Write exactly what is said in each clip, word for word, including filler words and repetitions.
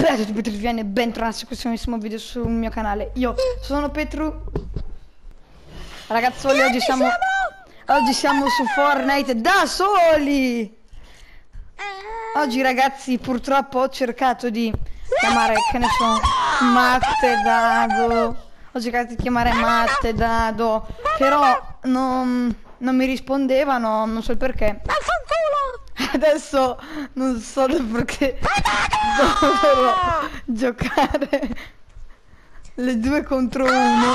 Bella a tutti Petruviani, bentornati a questo nuovissimo video sul mio canale. Io sono Petru. Ragazzoli, oggi siamo Oggi siamo su Fortnite da soli. Oggi ragazzi purtroppo ho cercato di chiamare, che ne so, Matte, Dado. Ho cercato di chiamare Matte, Dado, però non, non mi rispondevano, non so il perché. Adesso non so perché dovrò giocare le due contro uno.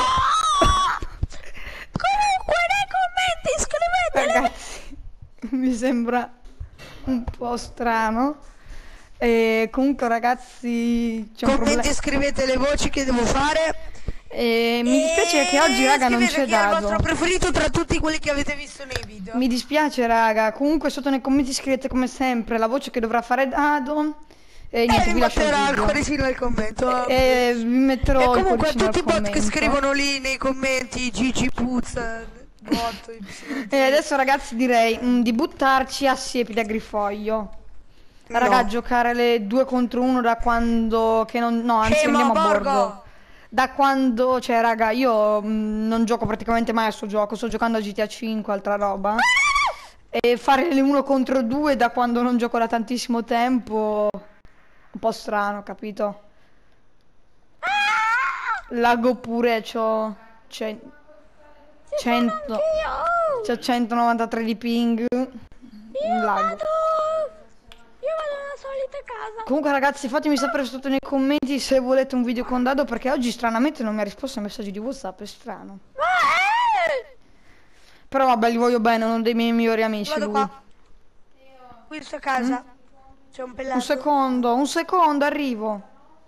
Comunque nei commenti scrivetele. Ragazzi, mi sembra un po' strano. E comunque ragazzi c'è un Commenti problema. e scrivete le voci che devo fare. E mi dispiace che oggi raga non c'è chi è il Dado. vostro preferito tra tutti quelli che avete visto nei video. Mi dispiace raga. Comunque sotto nei commenti scrivete come sempre la voce che dovrà fare Dado. E niente, E vi lascio il metterà il video. cuoricino nel commento. E vi metterò E il comunque a cuoricino tutti i al bot che commento. scrivono lì nei commenti Gigi Puzza bot, E adesso ragazzi direi mh, di buttarci a siepi da Grifoglio. Raga, No. giocare le due contro uno da quando che non no, anzi Hey, andiamo ma a Borgo! borgo. Da quando, cioè raga, io mh, non gioco praticamente mai a sto gioco, sto giocando a G T A cinque, altra roba. E fare le uno contro due da quando non gioco da tantissimo tempo un po' strano, capito? Lago pure c'ho c'è cento c'ho centonovantatré di ping. Un lago. Io vado alla solita casa. Comunque ragazzi fatemi sapere sotto nei commenti se volete un video con Dado, perché oggi stranamente non mi ha risposto ai messaggi di WhatsApp, è strano. Ma eh! Però vabbè, gli voglio bene, è uno dei miei migliori amici Vado lui. qua. Qui in sua casa. C'è un pelato. Un secondo, un secondo, arrivo.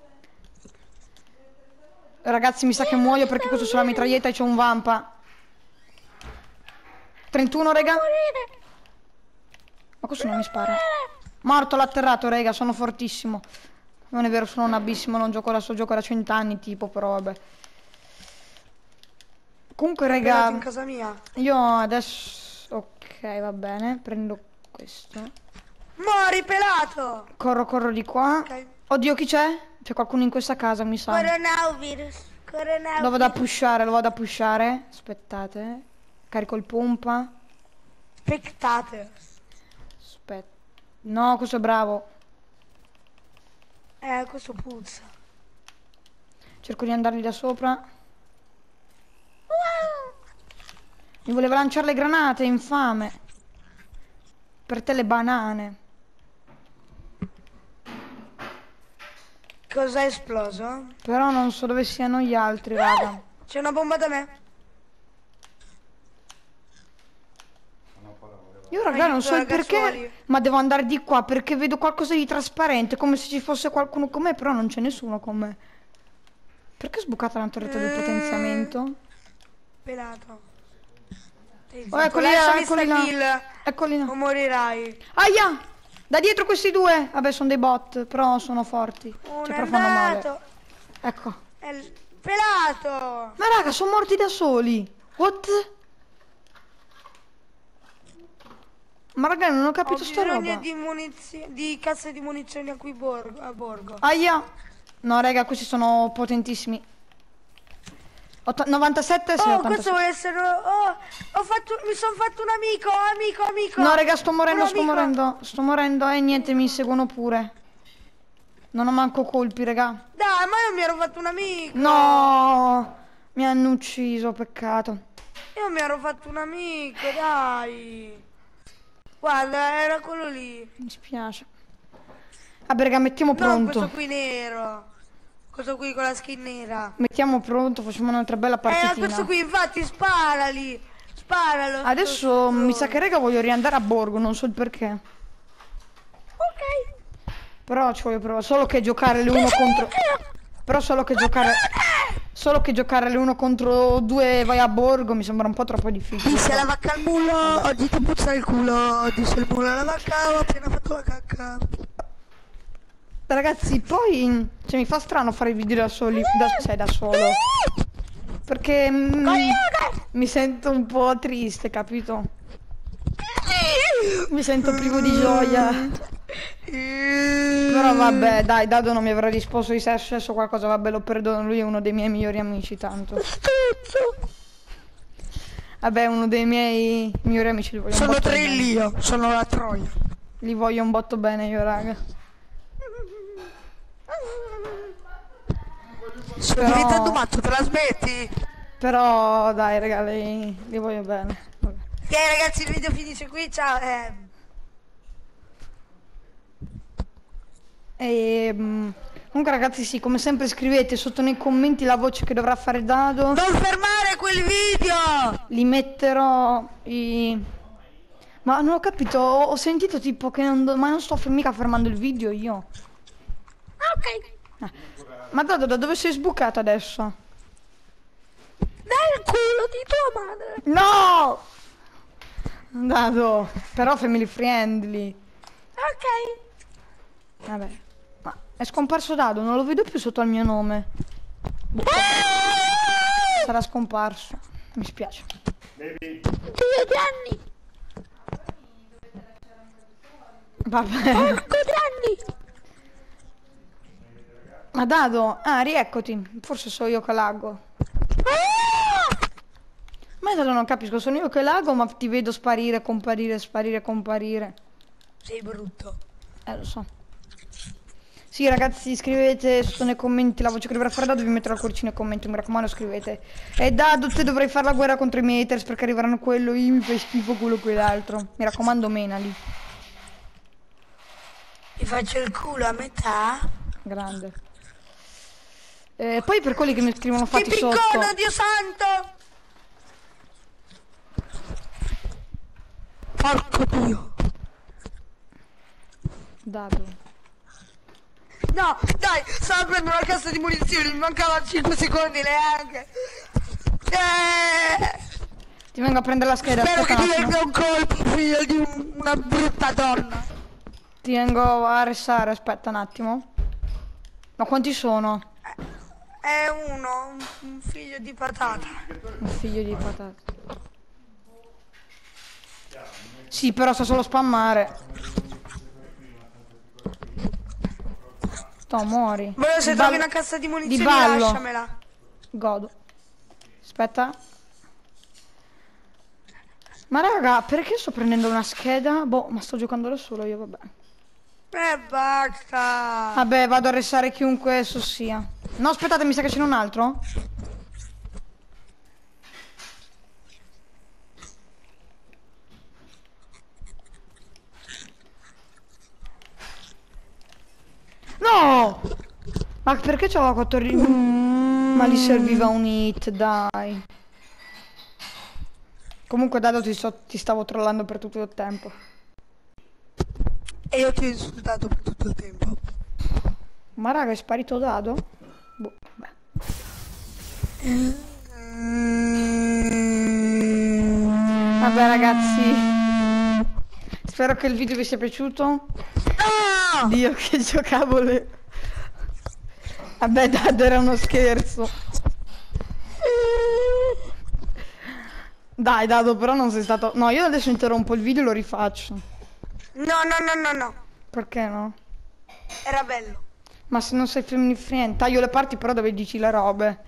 Ragazzi mi sa che muoio perché questo c'è la mitraglietta e c'è un vampa. trentuno rega. Ma questo non mi spara. Morto, l'ha atterrato rega, sono fortissimo. Non è vero, sono un abissimo, non gioco da sto gioco da cent'anni tipo, però vabbè. Comunque Pelato rega, in casa mia. io adesso... Ok, va bene, prendo questo. Mori pelato. Corro, corro di qua. Ok. Oddio, chi c'è? C'è qualcuno in questa casa, mi sa. Coronavirus. Coronavirus. Lo vado a pushare, lo vado a pushare. Aspettate. Carico il pompa. Spectator. Aspetta. No, questo è bravo. Eh, questo puzza. Cerco di andargli da sopra. Mi voleva lanciare le granate, infame. Per te le banane. Cosa è esploso? Però non so dove siano gli altri, raga. C'è una bomba da me. Io raga non so il perché, ragazzuoli. ma devo andare di qua perché vedo qualcosa di trasparente, come se ci fosse qualcuno con me, però non c'è nessuno con me. Perché è sbucata la torretta del Eh. potenziamento? Pelato. Oh, eccoli là, eccoli là. Kill, Eccoli là. o morirai. Aia! Da dietro questi due! Vabbè, sono dei bot, però sono forti. Un Cioè, però fanno male. andato. Ecco. È il pelato. Ma raga, sono morti da soli. What? Ma raga, non ho Ho capito sta bisogno roba. di munizioni, di casse di munizioni a qui borgo, a borgo. Aia! No, raga, questi sono potentissimi. Otta- novantasette, sì, Oh, ottantasette. questo vuole essere... Oh, ho fatto... Mi sono fatto un amico, amico, amico. No, raga, sto morendo, Un sto amico. morendo. Sto morendo e niente, mi seguono pure. Non ho manco colpi, raga. Dai, ma io mi ero fatto un amico. No! Mi hanno ucciso, peccato. Io mi ero fatto un amico, dai. Guarda, era quello lì. Mi spiace. Vabbè, raga, mettiamo No, pronto. questo qui nero. Questo qui con la skin nera. Mettiamo pronto, facciamo un'altra bella Eh, partitina. questo qui, infatti, sparali. Sparalo. Adesso mi sa che, raga, voglio riandare a borgo, non so il perché. Ok. Però ci voglio provare. Solo che giocare le uno contro... Però solo che giocare... Solo che giocare le uno contro due vai a borgo mi sembra un po' troppo difficile. Disse la vacca al mulo, oggi ti puzza il culo. Disse il mulo alla vacca, ho appena fatto la cacca. Ragazzi, poi... Cioè, mi fa strano fare i video da soli... Da, cioè, da solo. Perché... mm, mi sento un po' triste, capito? Mi sento privo di gioia. Però vabbè, dai, Dado non mi avrà risposto di se è successo qualcosa, vabbè, lo perdono, lui è uno dei miei migliori amici, tanto. Stuzzo. Vabbè, uno dei miei migliori amici, li voglio un Sono botto tre bene. io, sono la troia. Li voglio un botto bene io, raga. Sto Però- diventando matto, te la smetti? Però, dai, raga, li, li voglio bene. Vabbè. Ok ragazzi, il video finisce qui, ciao. Eh. E, mm, comunque ragazzi, sì, come sempre scrivete sotto nei commenti la voce che dovrà fare Dado. Non fermare quel video! Li metterò i... Ma non ho capito, ho, ho sentito tipo che non... do- Ma non sto mica fermando il video io. Ok. Ah. Ma Dado, da dove sei sbucato adesso? Nel culo di tua madre. No! Dado, però family friendly. Ok. Vabbè. Ma è scomparso Dado, non lo vedo più sotto al mio nome. Boh, sarà scomparso. Mi spiace. Dio Gianni. Vabbè. Porco Gianni. Ma Dado, ah, rieccoti. Forse sono io che laggo. Ma io non capisco, sono io che laggo, ma ti vedo sparire, comparire, sparire, comparire. Sei brutto. Eh, lo so. Sì, ragazzi, scrivete sotto nei commenti la voce che dovrà fare Dado, vi metterò il cuoricino nei commenti, mi raccomando, scrivete. E Dado, te dovrai fare la guerra contro i miei haters perché arriveranno quello, io mi fai schifo quello e quell'altro. Mi raccomando, menali. Ti faccio il culo a metà. Grande. Eh, poi per quelli che mi scrivono Ti fatti sotto. piccono, Dio santo. Porco Dio. Dado. No, dai, stavo prendendo una cassa di munizioni, mi mancava cinque secondi neanche. Eh, Ti vengo a prendere la scheda. spero aspetta che un ti attimo. venga un colpo, figlio di un- una brutta donna. Ti vengo a restare, aspetta un attimo. Ma quanti sono? È uno, un, un figlio di patata. Un figlio di patate. Sì, però sa solo spammare. Sto muori. Però se Di trovi ballo- una cassa di di munizioni ballo. lasciamela. Godo. Aspetta. Ma raga, perché sto prendendo una scheda? Boh, ma sto giocando da solo io, vabbè. E basta. Vabbè, vado a restare chiunque esso sia. No, aspettate, mi sa che c'è un altro. No! Ma perché c'aveva quattordici? Ma gli serviva un hit, dai. Comunque Dado ti, so- ti stavo trollando per tutto il tempo. E io ti ho insultato per tutto il tempo. Ma raga, è sparito Dado? Boh, vabbè. Vabbè ragazzi, spero che il video vi sia piaciuto. No! Dio, che giocavole. Vabbè, Dado, era uno scherzo. Dai Dado, però non sei stato... No, io adesso interrompo il video e lo rifaccio. No, no, no, no, no. Perché no? Era bello. Ma se non sei family friend, taglio le parti però dove dici le robe.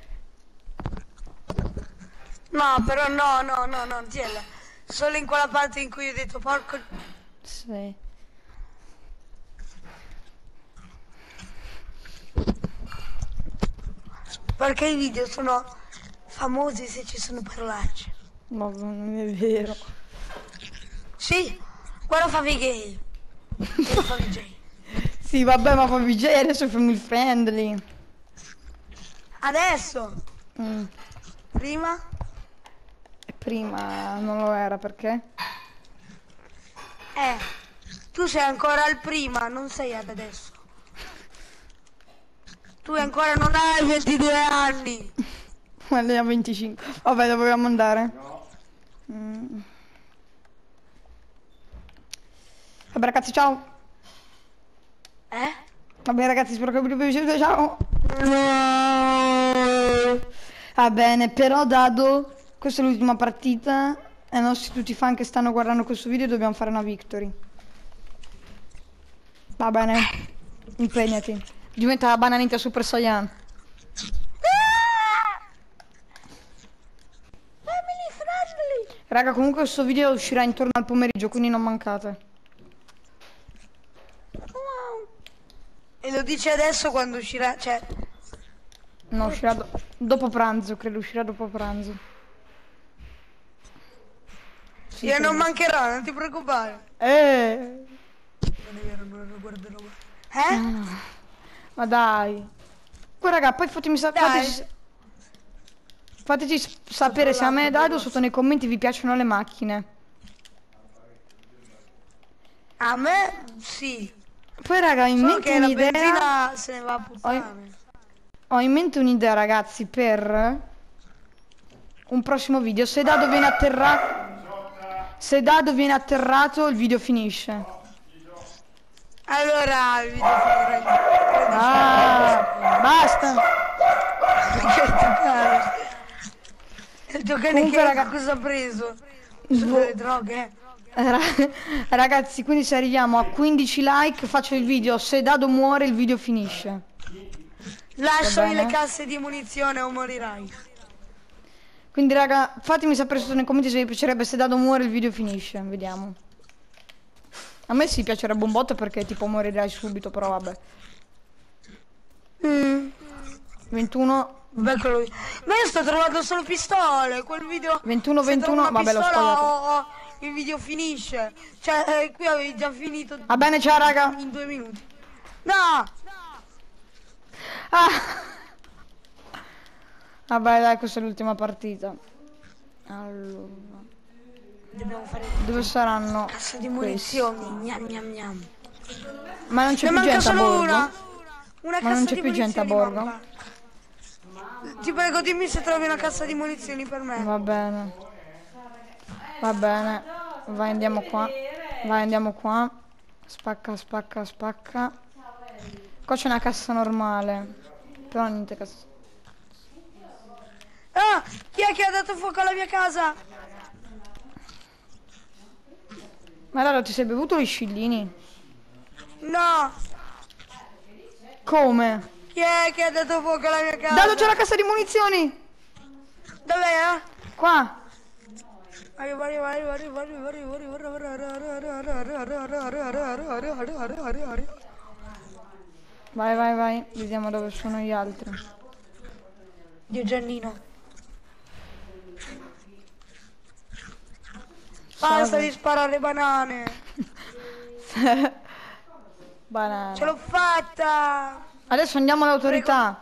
No, però no, no, no, no, Giella. Solo in quella parte in cui ho detto porco... Sì. Perché i video sono famosi se ci sono parolacce. Ma non è vero. Sì, guarda Favi Gay. Guarda Favi J. Sì, vabbè, ma poi V J adesso è family friendly. Adesso, Mm. prima, E prima non lo era, perché? eh, tu sei ancora al prima, non sei ad adesso. Tu ancora non hai ventidue anni. Ma lei ha venticinque. Vabbè, dove dobbiamo andare? No. Mm. Vabbè ragazzi, ciao. Eh? Vabbè ragazzi, spero che il video vi sia piaciuto, ciao. Va bene, però Dado, questa è l'ultima partita e i nostri tutti fan che stanno guardando questo video dobbiamo fare una victory. Va bene. Impegnati. Diventa la bananita Super Saiyan. Family friendly. Raga, comunque questo video uscirà intorno al pomeriggio, quindi non mancate. Wow. E lo dice adesso quando uscirà, cioè... No, uscirà do dopo pranzo, credo uscirà dopo pranzo. Sì, Io non credo. mancherò, non ti preoccupare. Eh, Non è vero, non lo guarderò mai. Eh? ma dai. Poi raga, poi fatemi sapere. Dai. Fateci, fateci s- sapere se a me e Dado sotto nei commenti vi piacciono le macchine. A me sì. Poi raga, ho in Solo mente che la un'idea. benzina se ne va a Ho puttane. in, ho in mente un'idea, ragazzi, per un prossimo video. Se Dado viene atterrato. Se Dado viene atterrato, il video finisce. Allora il video finirà Ah, basta. il tuo cane Comunque, che raga- cosa ha preso? Sono Boh. le droghe. Eh, ra- Ragazzi, quindi se arriviamo a quindici like faccio il video. Se Dado muore, il video finisce. Lasciami bene. le casse di munizione o morirai. Quindi raga, fatemi sapere sotto nei commenti se vi piacerebbe. Se Dado muore, il video finisce. Vediamo. A me sì piacerebbe un botto perché tipo morirai subito, però vabbè. Mm. ventuno, Vabbè, quello... Ma io sto trovando solo pistole. Quel video. ventuno, se trovo ventuno. una Vabbè, l'ho pistola, spogliato. o- o il video finisce. Cioè, eh, qui avevi già finito Va bene, ciao raga. in due minuti. No! Ah. Vabbè, dai, questa è l'ultima partita. Allora, Dobbiamo fare dove saranno cassa di questi? munizioni. Gnam gnam gnam. Ma non c'è Ne più manca gente a solo bordo? una. Una Ma cassa non c'è di più gente a munizioni bordo? manca. Ti prego, dimmi se trovi una cassa di munizioni per me. Va bene. Va bene. Vai, andiamo qua. Vai, andiamo qua. Spacca, spacca, spacca. Qua c'è una cassa normale. Però niente cassa. Ah! Chi è che ha dato fuoco alla mia casa? Ma allora ti sei bevuto gli scillini? No! Come? Chi è che ha dato fuoco alla mia casa? Dado, c'è la cassa di munizioni! Dov'è? Qua! Arriva, arriva, arriva, arriva, arriva, arriva, arriva, arriva, arriva, arriva. Vai, vai, vai. Vediamo dove sono gli altri. Dio Giannino. Basta di sparare banane. Banana. Ce l'ho fatta. Adesso andiamo all'autorità.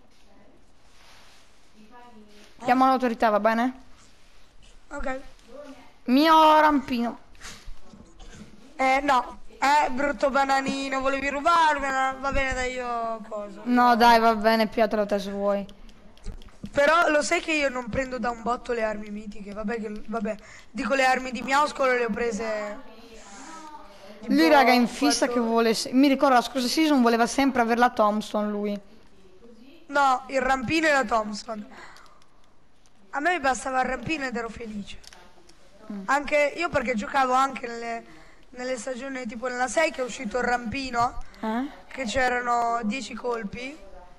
Chiamo l'autorità, va bene? Ok. Mio rampino. Eh no. Eh, brutto bananino, volevi rubarmela? Va bene, dai, io cosa. No, dai, va bene, piatelo te se vuoi. Però lo sai che io non prendo da un botto le armi mitiche, vabbè che vabbè, dico le armi di Miauscolo le ho prese. tipo Lui, raga, è in fissa quattro- che vuole... se- Mi ricordo la scorsa season voleva sempre avere la Thompson, lui. No, il rampino e la Thompson. A me mi bastava il rampino ed ero felice. Anche io perché giocavo anche nelle, nelle stagioni tipo nella sei che è uscito il rampino, Eh? che c'erano dieci colpi.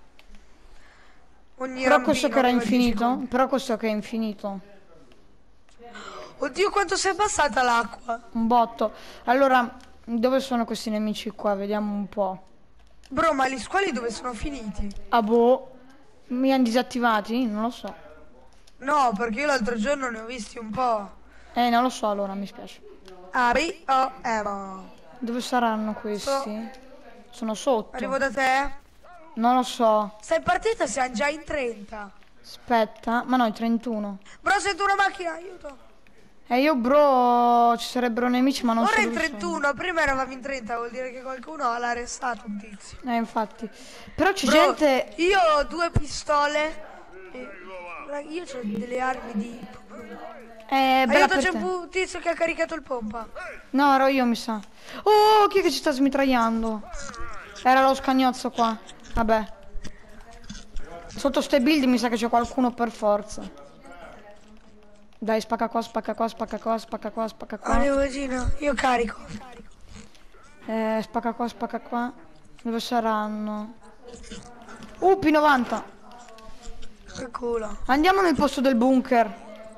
Ogni Però questo rampino che era aveva dieci infinito? colpi. Però questo che è infinito. Oddio quanto si è passata l'acqua. Un botto. Allora, dove sono questi nemici qua? Vediamo un po'. Bro, ma gli squali dove sono finiti? Ah boh. Mi hanno disattivati? Non lo so. No, perché io l'altro giorno ne ho visti un po'. Eh, non lo so allora, mi spiace. Ari o emo. Dove saranno questi? Sono sotto. Arrivo da te? Non lo so. Sei partita? Siamo già in trenta. Aspetta. Ma no, i trentuno. Bro, sento una macchina, aiuto. E io, bro, ci sarebbero nemici, ma non Ora so in dove sono. trentuno, prima eravamo in trenta, vuol dire che qualcuno ha arrestato un tizio. Eh, infatti. Però c'è Bro, gente... io ho due pistole. E... raga, io ho delle armi di... Eh, bella Aiuto, per c'è te. un tizio che ha caricato il pompa. No, ero io, mi sa. Oh, chi è che ci sta smitragliando? Era lo scagnozzo qua. Vabbè. Sotto ste build mi sa che c'è qualcuno per forza. Dai, spacca qua, spacca qua, spacca qua, spacca qua, spacca qua. Arrivo vicino, io carico. Eh, spacca qua, spacca qua. Dove saranno? Uh, P novanta. Che culo. Andiamo nel posto del bunker.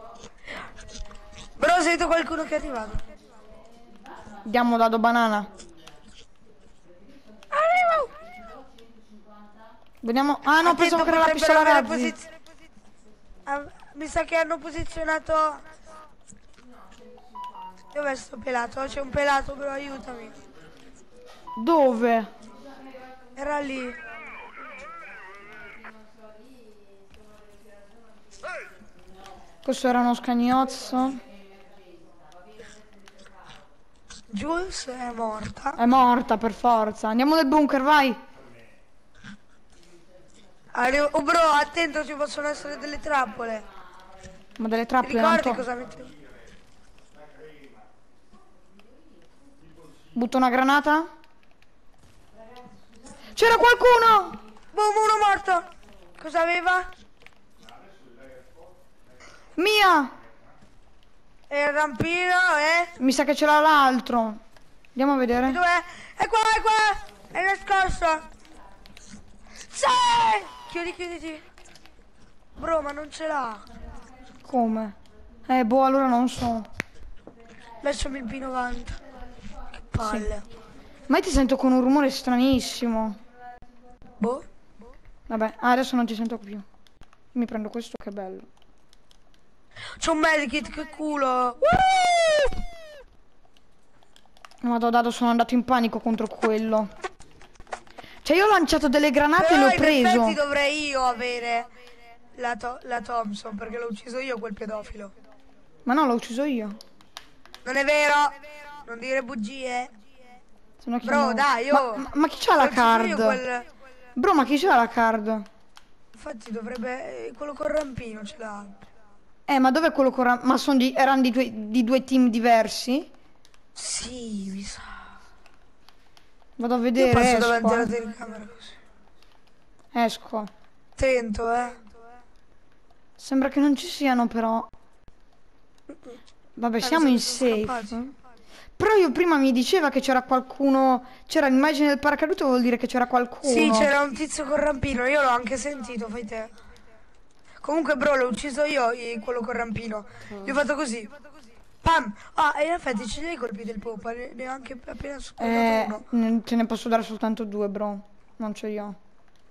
Però sento qualcuno che è arrivato. Diamo dado banana. Arrivo! Vediamo. Ah no, pensavo che era la Potrebbero pistola avere razzi. posiz- Ah, mi sa che hanno posizionato. Dov'è sto pelato? C'è un pelato, però aiutami. Dove? Era lì. Questo era uno scagnozzo. Jules è morta. È morta per forza. Andiamo nel bunker, vai. Arri- oh bro, attento, ci possono essere delle trappole. Ma delle Ti trappole non ricordi to- cosa mettevo? Butto una granata. C'era qualcuno! Boom, uno morto! Cosa aveva? Mia! E il rampino, eh? Mi sa che c'era l'altro. Andiamo a vedere. Dov'è? È qua, è qua! È nascosto! Sì! Chiudi, chiuditi. Bro, ma non ce l'ha. Come? Eh, boh, allora non so. Lasciami il P novanta. Che palle. Ma io ti sento con un rumore stranissimo. Boh. Vabbè, ah, adesso non ti sento più. Mi prendo questo, che bello. C'è un medikit, che culo. Madò, Dado, sono andato in panico contro quello. Cioè, io ho lanciato delle granate Però e l'ho in preso. effetti dovrei io avere la, to- la Thompson, perché l'ho ucciso io quel pedofilo. Ma no, l'ho ucciso io. Non è vero? Non dire bugie. Se no Bro, chiamo- dai, ma, io... ma, ma chi c'ha la l'ho ucciso card? io quel- Bro, ma chi c'ha la card? Infatti dovrebbe... quello col rampino ce l'ha. Eh, ma dov'è quello con... Ma sono di... erano di due... di due team diversi? Sì, mi sa. Vado a Io vedere, passo davanti alla esco. eh. telecamera così. Esco. Attento, eh. Sembra che non ci siano, però. Vabbè, Eh, siamo mi in sa che sono safe. scappati. Però io prima mi diceva che c'era qualcuno... C'era l'immagine del paracadute, vuol dire che c'era qualcuno. Sì, c'era un tizio col rampino, io l'ho anche sentito, fai te. Comunque, bro, l'ho ucciso io, i- quello col rampino. Gli ho fatto così. Pam! Ah, e in effetti ce li hai i colpi del poppa, ne, ne ho anche appena scordato Eh, uno. ne- te ne posso dare soltanto due, bro. Non ce li ho.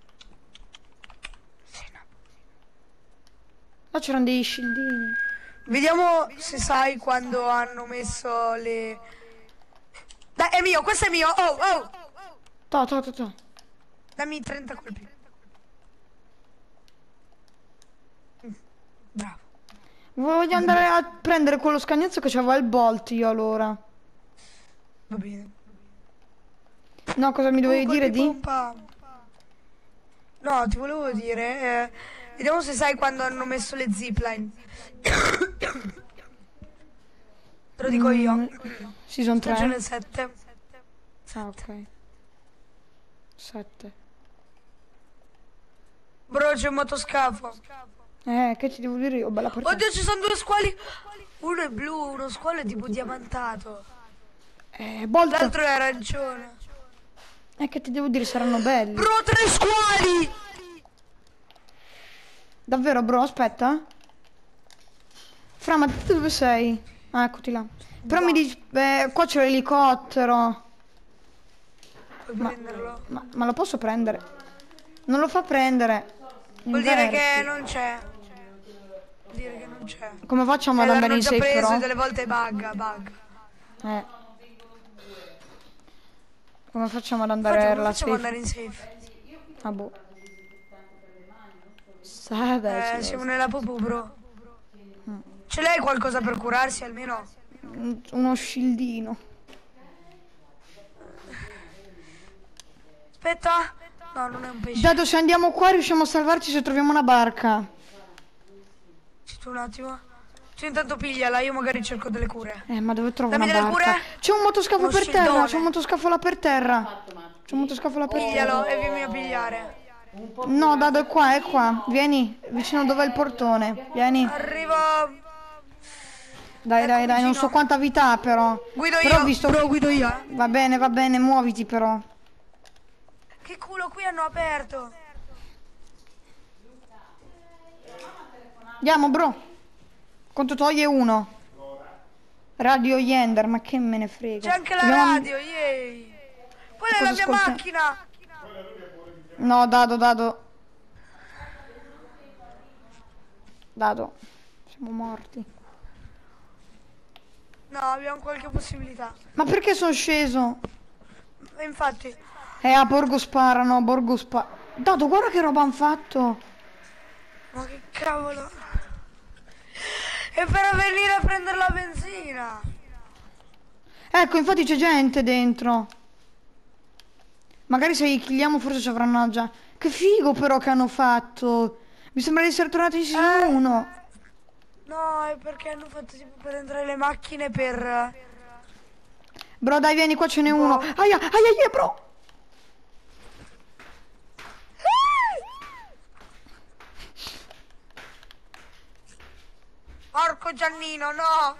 Là c'erano dei scildini. Vediamo se sai quando hanno messo le... Dai, è mio, questo è mio! Oh, oh! To, to, to, to. Dammi trenta colpi. Mm, bravo. Voglio andare a prendere quello scagnozzo che c'aveva il bolt io allora. Va bene. No, cosa mi dovevi Oh, dire colpi di? pompa. No, ti volevo dire... eh, vediamo se sai quando hanno messo le zipline. Te lo dico io. Mm, Season Stagione tre. sette. Ah, ok. sette. Bro, c'è un motoscafo. Eh, che ti devo dire io? Bella partita. Oddio, ci sono due squali. Uno è blu, uno squalo è tipo diamantato. Eh, bolt. L'altro è arancione. Eh, che ti devo dire? Saranno belli. Bro, tre squali! Davvero, bro? Aspetta. Fra, ma tu dove sei? Ah, eccoti là. Però mi dici... eh, qua c'è l'elicottero. Puoi Ma- prenderlo? Ma, ma lo posso prendere? Non lo fa prendere. Vuol dire Inverti. che non c'è. Vuol dire che non c'è. Come facciamo Eh, ad andare l'hanno in già safe preso però? e delle volte bugga, bug. Eh. Come facciamo ad andare Infatti, alla come facciamo ad safe? andare in safe? Ah, boh. Savage. Eh, siamo nella popù, bro. Ce l'hai qualcosa per curarsi almeno? Mm, Uno scildino. Aspetta. No, non è un pesce. Dato, se andiamo qua riusciamo a salvarci se troviamo una barca. Zitto un attimo. Cioè, intanto pigliala, io magari cerco delle cure. Eh, ma dove trovo Dammi una delle barca? cure? C'è un motoscafo Uno per terra, scildone. c'è un motoscafo là per terra. C'è un motoscafo là per terra. Piglialo e vieni a pigliare. No, Dado, è qua, è qua. Vieni, vicino dove è il portone. Vieni. Arrivo. Dai, dai, dai, non so quanta vita ha però. Guido Però io. ho visto... Bro, guido io. eh. Va bene, va bene, muoviti però. Che culo, qui hanno aperto. Andiamo, bro. Quanto toglie uno? Radio Yender, ma che me ne frega. C'è anche la Dobbiamo- radio, yay. Quella è Cosa la mia ascolta- macchina. No, dado, dado. Dado. Siamo morti. No, abbiamo qualche possibilità. Ma perché sono sceso? E infatti, Eh, a Borgo sparano, a Borgo spa... Dado, guarda che roba hanno fatto. ma che cavolo. E per venire a prendere la benzina. Ecco, infatti c'è gente dentro. Magari se li killiamo forse ci avranno già... Che figo però che hanno fatto. Mi sembra di essere tornati in season Eh. uno. No, è perché hanno fatto tipo per entrare le macchine per... Bro, dai, vieni, qua ce n'è uno. Aia, aia, aia, bro. Porco Giannino, no!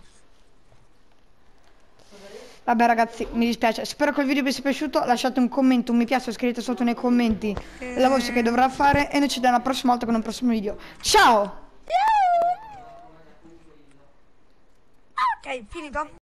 Vabbè ragazzi, mi dispiace. Spero che il video vi sia piaciuto. Lasciate un commento, un mi piace, scrivete sotto nei commenti la voce che dovrà fare. E noi ci vediamo la prossima volta con un prossimo video. Ciao! Ok, finito?